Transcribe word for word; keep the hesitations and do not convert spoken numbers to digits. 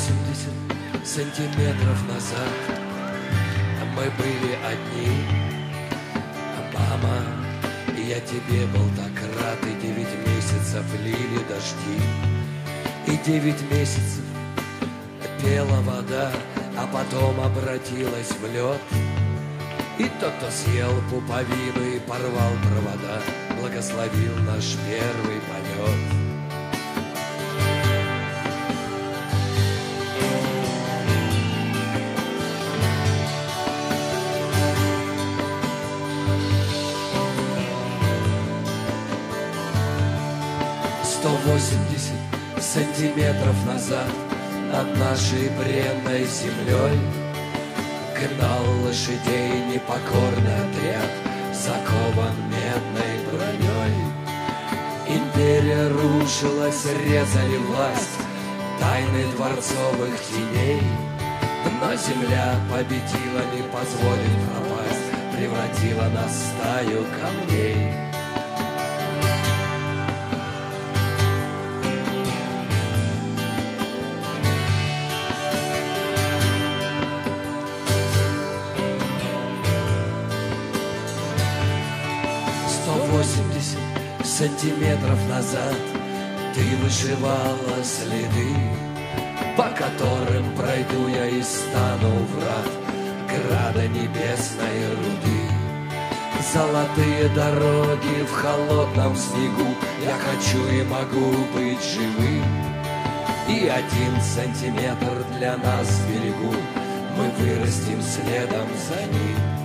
восемьдесят сантиметров назад мы были одни. Мама, я тебе был так рад, и девять месяцев лили дожди, и девять месяцев пела вода, а потом обратилась в лед. И тот, кто съел пуповину и порвал провода, благословил наш первый полет. Сто восемьдесят сантиметров назад над нашей бренной землей гнал лошадей непокорный отряд, закован медной броней. Империя рушилась, резали власть тайны дворцовых теней. Но земля победила, не позволит пропасть, превратила нас в стаю камней. восемьдесят сантиметров назад ты вышивала следы, по которым пройду я и стану врат града небесной руды. Золотые дороги в холодном снегу, я хочу и могу быть живым. И один сантиметр для нас в берегу, мы вырастем следом за ним.